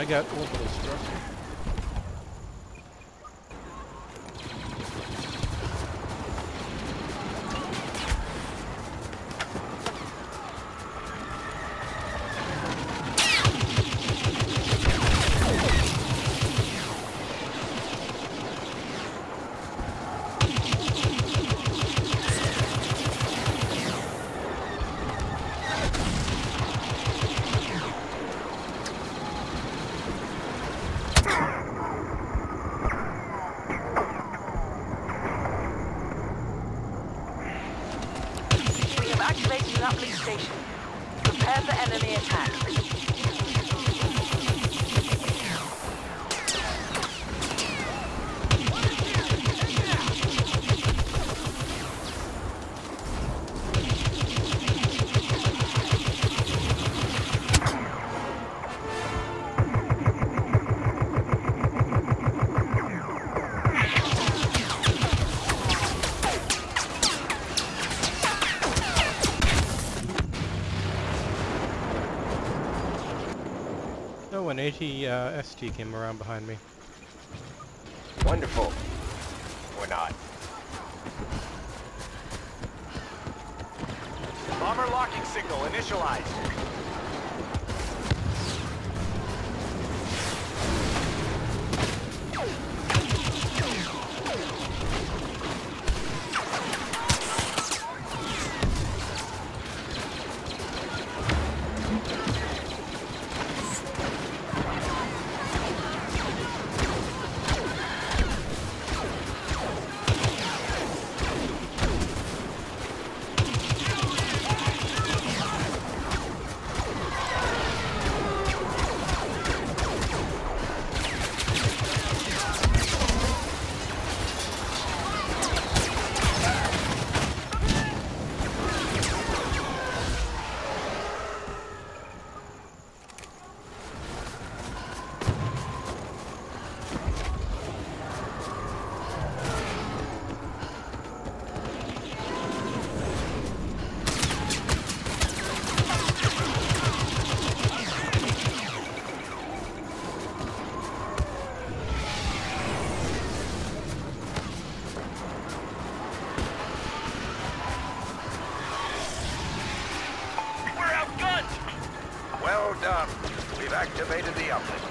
got orbital struck. Activating an uplink station. Prepare for enemy attack. Oh, an AT-ST came around behind me. Wonderful. Or not. Bomber locking signal initialized. Well done. We've activated the uplink.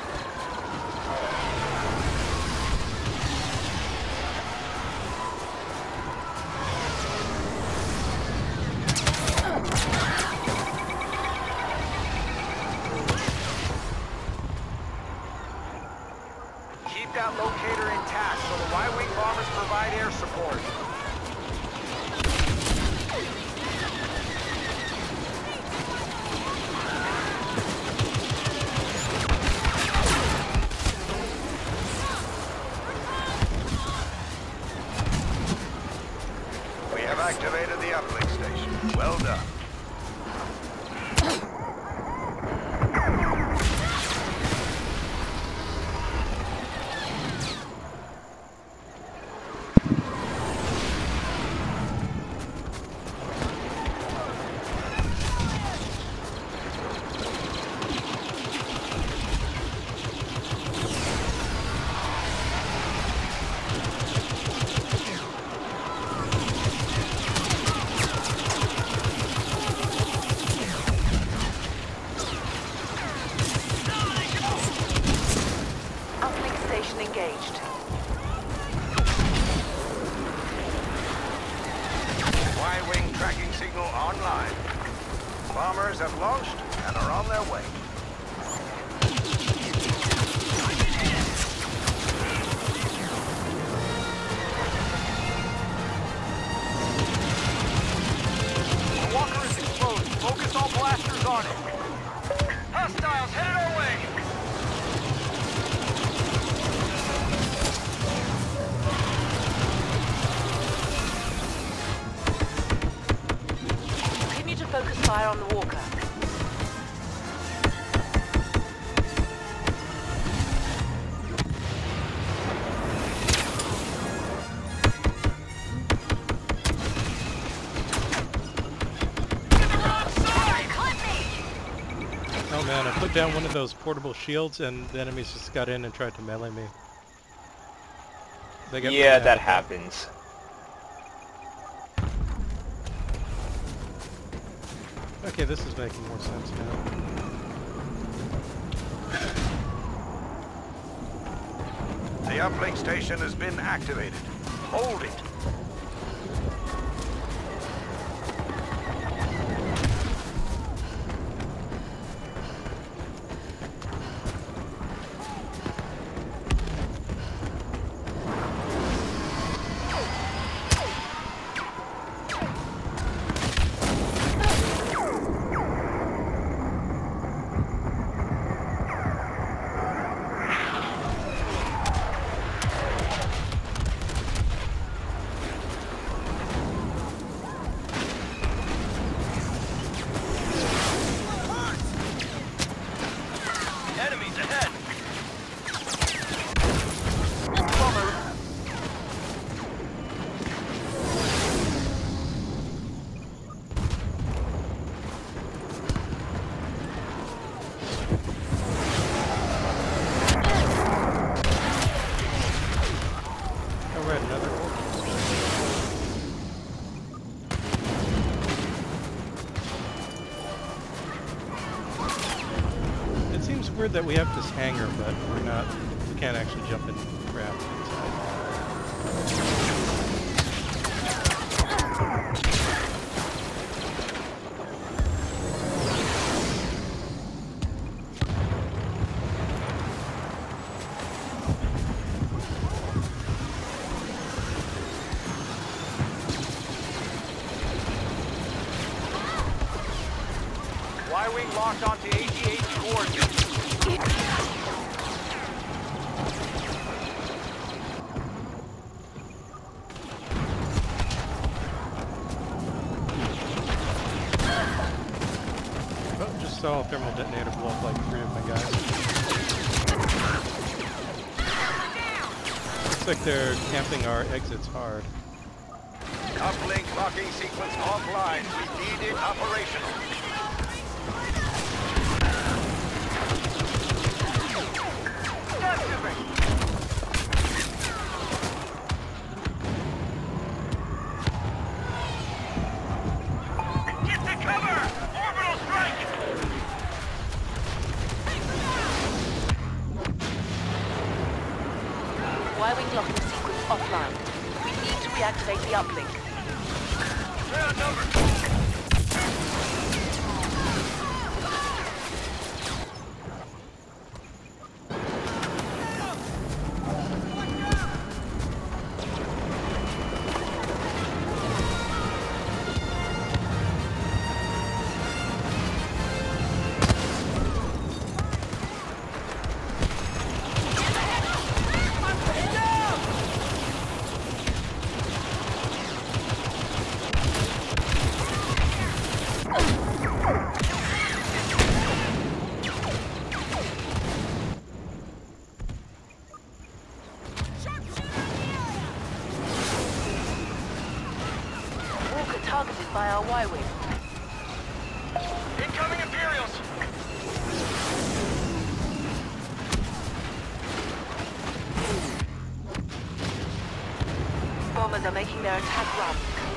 Keep that locator intact so the Y-Wing bombers provide air support. Activated the uplink station. Well done. Engaged. Y-Wing tracking signal online. Bombers have launched and are on their way. The walker is exposed. Focus all blasters on it. Hostiles headed our way. Focus fire on the walker. put down one of those portable shields, and the enemies just got in and tried to melee me. They got really Yeah, mad that at happens. Okay, this is making more sense now. The uplink station has been activated. Hold it. Enemies ahead. Oh, right, another orc. It seems weird that we have this hangar, but we can't actually jump in and grab inside. Y-wing locked onto AT-8 coordinates. Oh, just saw a thermal detonator blow up like 3 of my guys. Looks like they're camping our exits hard. Uplink locking sequence offline. We need it operational. Get to cover! Orbital strike! Y-wing locking sequence offline. We need to reactivate the uplink. They're outnumbered. Walker targeted by our Y-wing. Incoming Imperials! Bombers are making their attack run.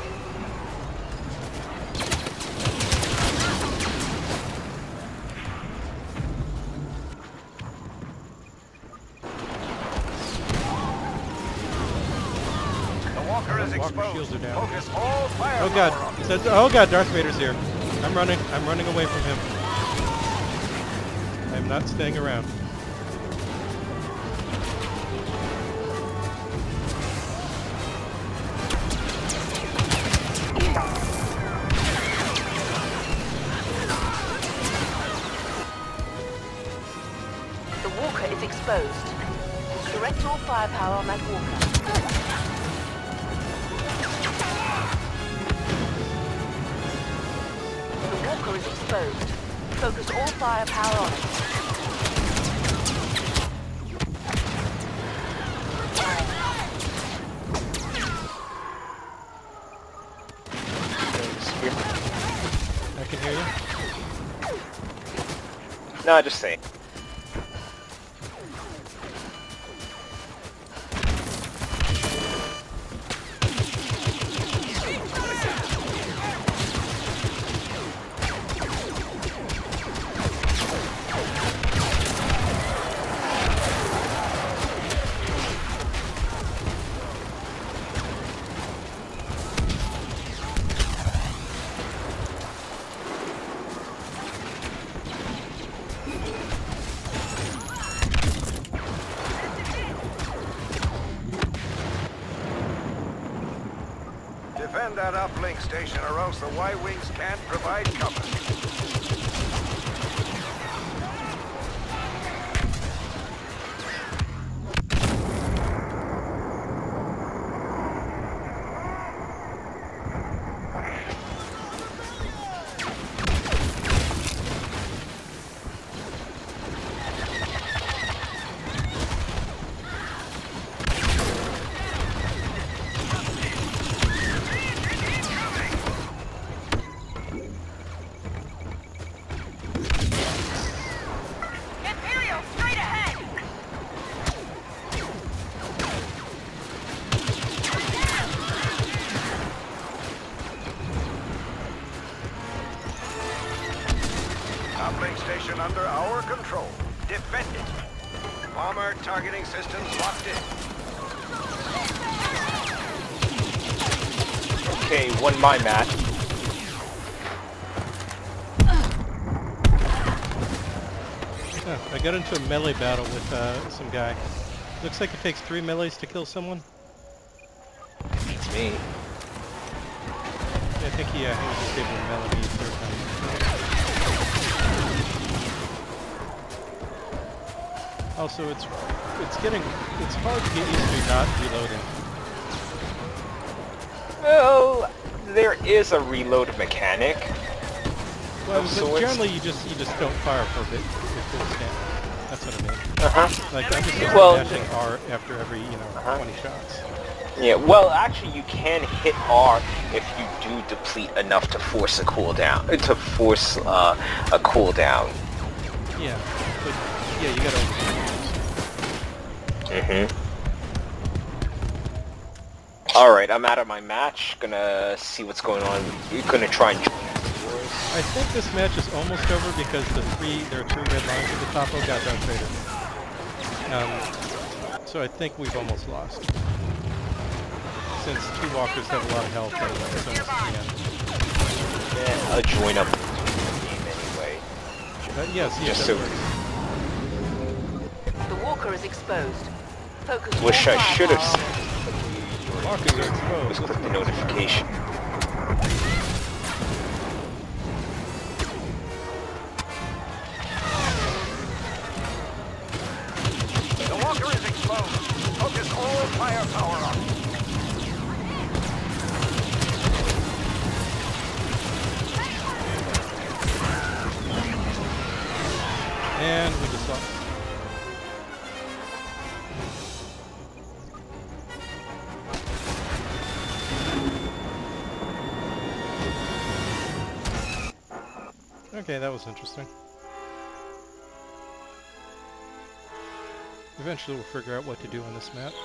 The Walker is Walker exposed. shields are down. Focus all fire. Oh god, it says, oh god, Darth Vader's here. I'm running away from him. I'm not staying around. The Walker is exposed. Direct all firepower on that Walker. The Walker is exposed. Focus all firepower on it. I can hear you. No, just saying. Defend that uplink station or else the Y-Wings can't provide cover. Uplink station under our control. Defend it. Bomber targeting systems locked in. Okay, won my match. Oh, I got into a melee battle with some guy. Looks like it takes 3 melees to kill someone. Beats me. I think he was just able to melee me third time. Also, it's hard to get used to not reloading. Well, there is a reload mechanic. Well, of but sorts. generally you just don't fire for a bit before scan. That's what I mean. Like I'm just Well, mashing R after every 20 shots. Yeah, well, actually, you can hit R if you do deplete enough to force a cooldown. To force a cooldown. Yeah, but yeah, you gotta. Alright, I'm out of my match. Gonna see what's going on. You're gonna try and join yours. I think this match is almost over because there are 3 red lines at the top. Oh god, Darth Vader. So I think we've almost lost. Since 2 walkers have a lot of health, it's almost the end. Yeah, I'll join up game anyway. Yes, Just that so- works. The walker is exposed. Focus Wish all I should have firepower. Walkers are just exposed. click the notification. The walker is exposed. Focus all firepower on it. And we just lost. Okay, that was interesting. Eventually we'll figure out what to do on this map.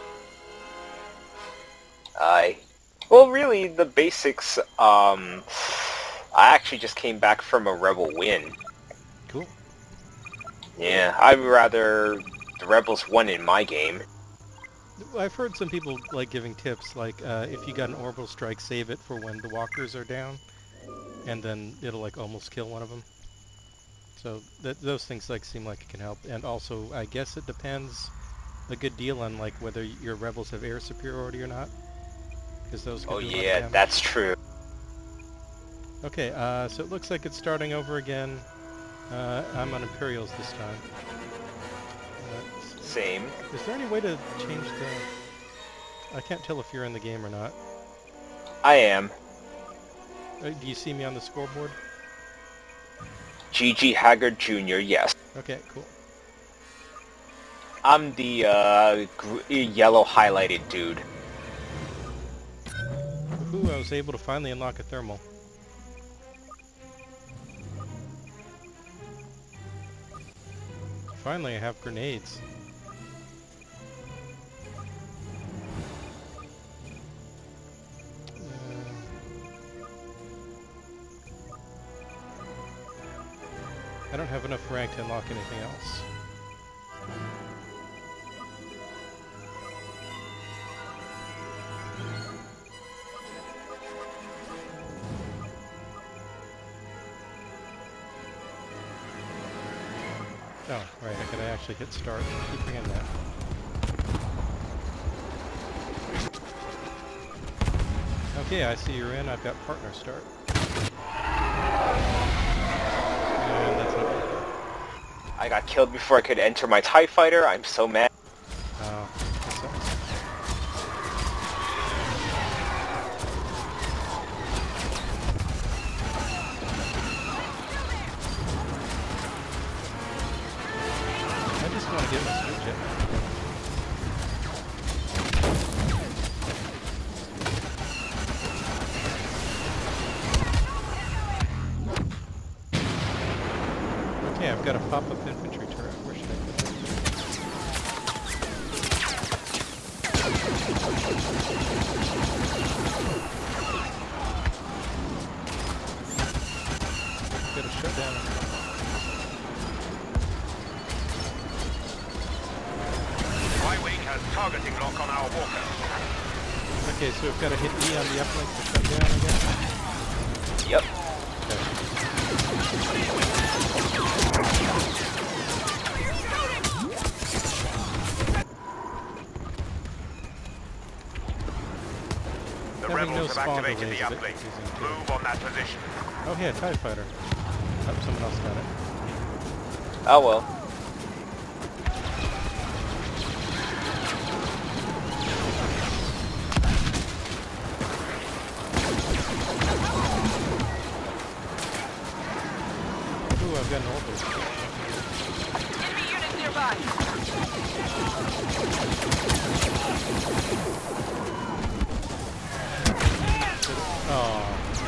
Well, really, the basics, I actually just came back from a Rebel win. Cool. Yeah, I'd rather the Rebels won in my game. I've heard some people like giving tips, like if you got an orbital strike, save it for when the walkers are down, and then it'll like almost kill one of them. So those things like seem like it can help, and also I guess it depends a good deal on like whether your rebels have air superiority or not, because those can Oh do a lot of yeah, damage. that's true. Okay, so it looks like it's starting over again. I'm on Imperials this time. Same. Is there any way to change the... I can't tell if you're in the game or not. I am. Do you see me on the scoreboard? GG Haggard Jr., yes. Okay, cool. I'm the yellow highlighted dude. Woohoo, I was able to finally unlock a thermal. finally I have grenades. I don't have enough rank to unlock anything else. Oh, right, I gotta actually hit start. Keep forgetting that. Okay, I see you're in. I've got partner start. And that's not good. I got killed before I could enter my TIE fighter. I'm so mad. Oh, that sucks. I just want to get my switch in. Okay, I've got a pop-up infantry turret. Where should I put that? Gotta shut down. Y-Wing has targeting lock on our walker. Okay, so we've got to hit E on the uplink to shut down again. Yep. The Having rebels no have spawn activated delays the is a bit uplink. confusing too. Move on that position. Oh yeah, TIE fighter. Oh, someone else got it. Oh well. Ooh, I've got an orbital. Enemy unit nearby. Oh.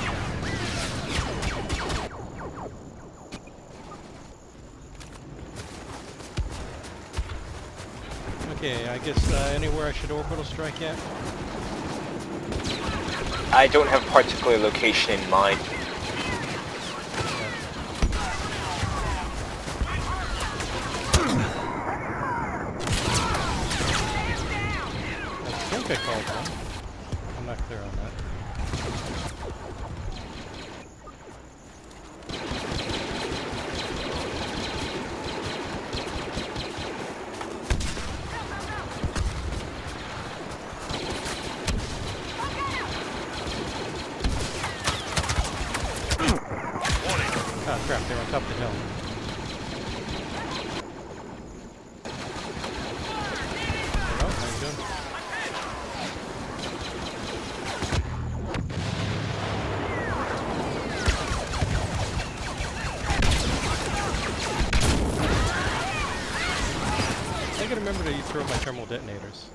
Okay, I guess anywhere I should orbital strike at? I don't have a particular location in mind. I think I called one. I'm not clear on that. Oh crap, they're on top of the hill. Oh, how you doing? I gotta remember to throw my thermal detonators.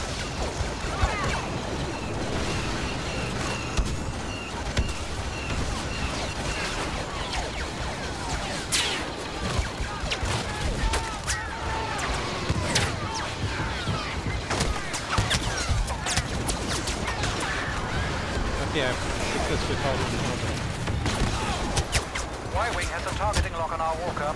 Okay, I've successfully called it in orbital. Y-Wing has a targeting lock on our walker.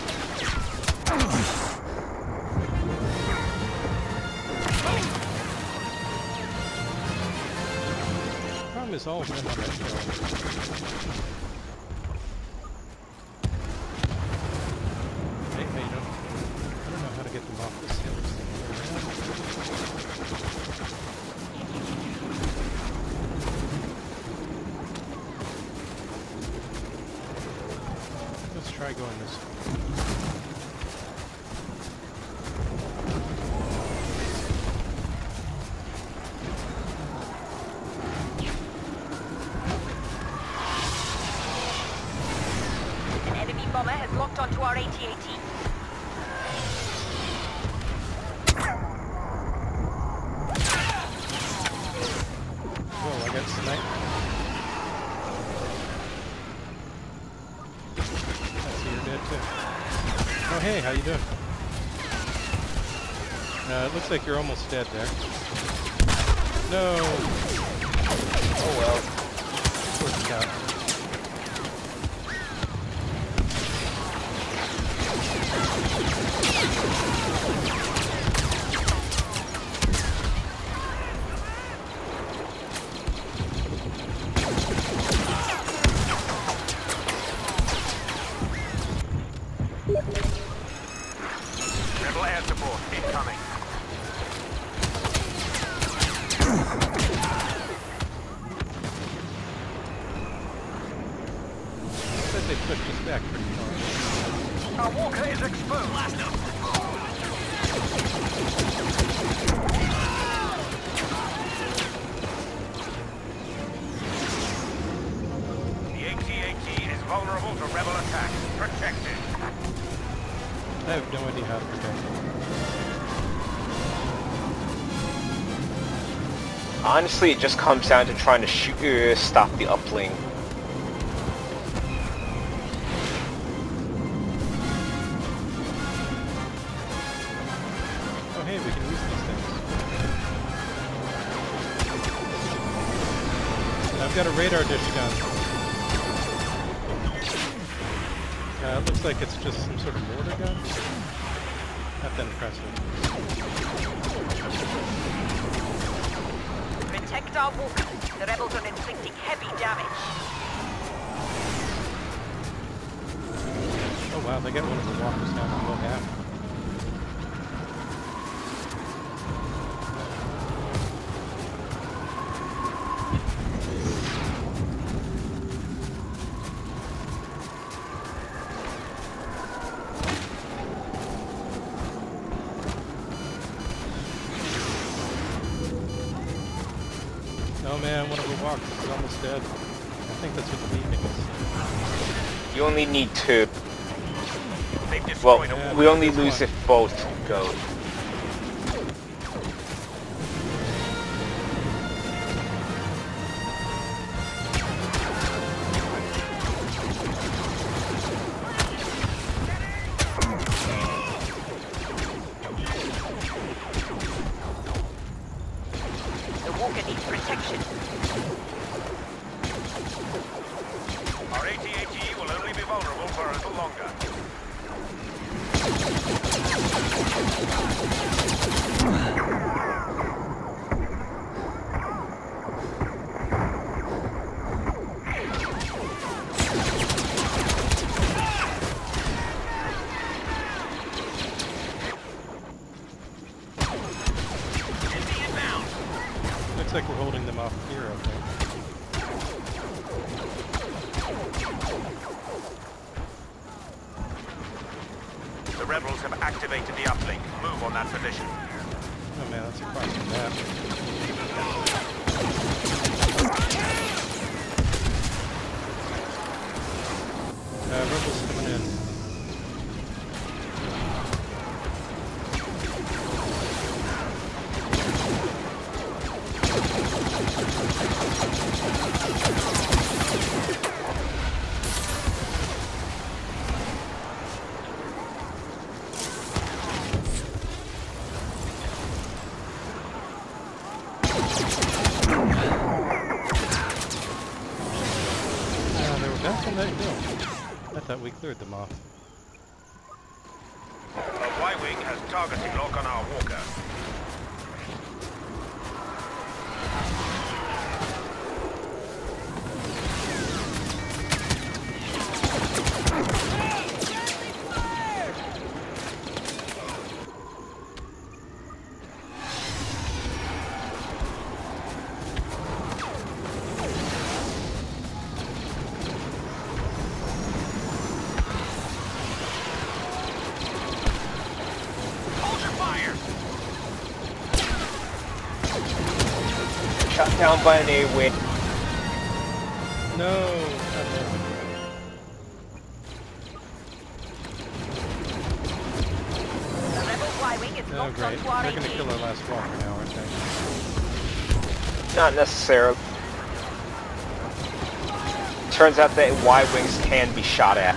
Problem is all of them on that hill. Hey, how you doing? I don't know how to get them off this hill. Let's try going this way. An enemy bomber has locked onto our AT-AT. Whoa, I got sniped. I see you're dead too. Oh hey, how you doing? It looks like you're almost dead there. No! Oh well. Worked out. Rebel air support incoming. Said they pushed us back pretty far. Our walker is exposed. Blast him. The AT-AT is vulnerable to rebel attack. Protect it. I have no idea how to protect it. Honestly, it just comes down to trying to stop the uplink. Oh hey, we can use these things. I've got a radar dish gun. It looks like it's just some sort of mortar gun. Not that impressive. Protect our walker. The rebels are inflicting heavy damage. Oh wow, they got one of the walkers down below half. Oh man, one of the walkers is almost dead. I think that's what the beeping is. You only need two. They've Well, destroyed a walker. we only lose if both go. The walker needs protection. Our AT-AT will only be vulnerable for a little longer. Looks like we're holding them off here, I think. The rebels have activated the uplink. Move on that position. Oh man, that's across the map. Rebels coming in. They were back on that hill. I thought we cleared them off. Our Y-wing has targeting lock on our walker. Shot down by an A-wing. No! The rebel Y-wing is Oh locked great. onto our They're gonna AT. kill our last walker now, aren't they? Not necessarily. Turns out that Y-wings can be shot at.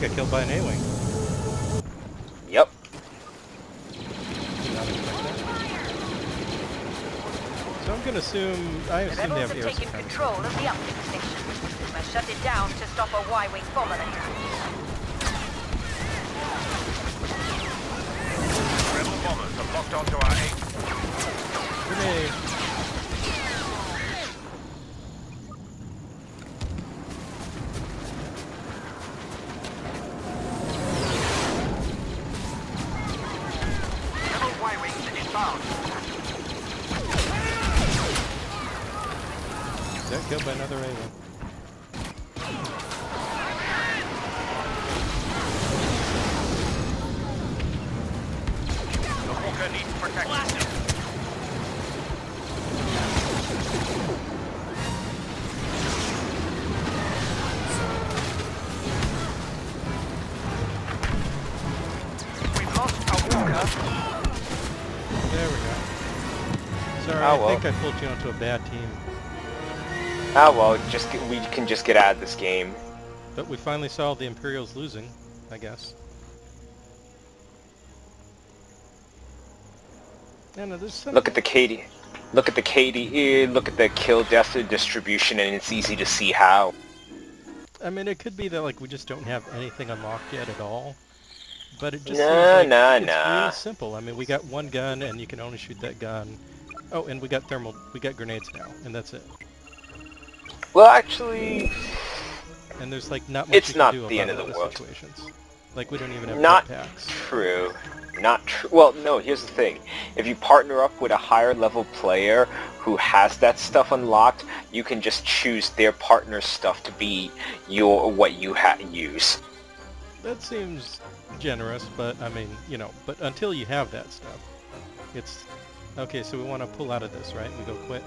got killed by an A-Wing. Yep. Did not expect that. So I'm gonna assume, I The assume they rebels have have air taken supremacy. control of the uplink station. We must shut it down to stop a Y-wing bomber attack. Rebel bombers have locked onto our 8. Grenade. Rebel Y-wings inbound. Got killed by another A-Wing. The Walker needs protection. We've lost a Walker. There we go. Sorry, Oh, well. I think I pulled you onto a bad team. Ah well, we can just get out of this game. But we finally saw the Imperials losing, I guess. Yeah, no, there's some... Look at the KD. Look at the KD. Look at the kill death distribution, and it's easy to see how. I mean, it could be that like we just don't have anything unlocked yet at all. But it just Nah, seems like it's nah. real simple. I mean, we got one gun, and you can only shoot that gun. Oh, and we got grenades now, and that's it. Well, actually, And there's like not much It's you can not do the about end of the other world. situations. Like we don't even have not packs. true. Not true. Well, no, here's the thing. If you partner up with a higher level player who has that stuff unlocked, you can just choose their partner's stuff to be what you use. That seems generous, but I mean, you know, but until you have that stuff, it's... Okay, so we want to pull out of this, right? We go quit?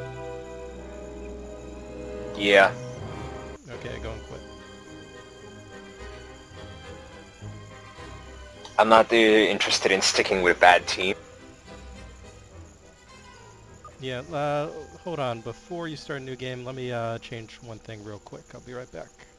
Yeah. Okay, go and quit. I'm not interested in sticking with a bad team. Yeah, hold on. Before you start a new game, let me change one thing real quick. I'll be right back.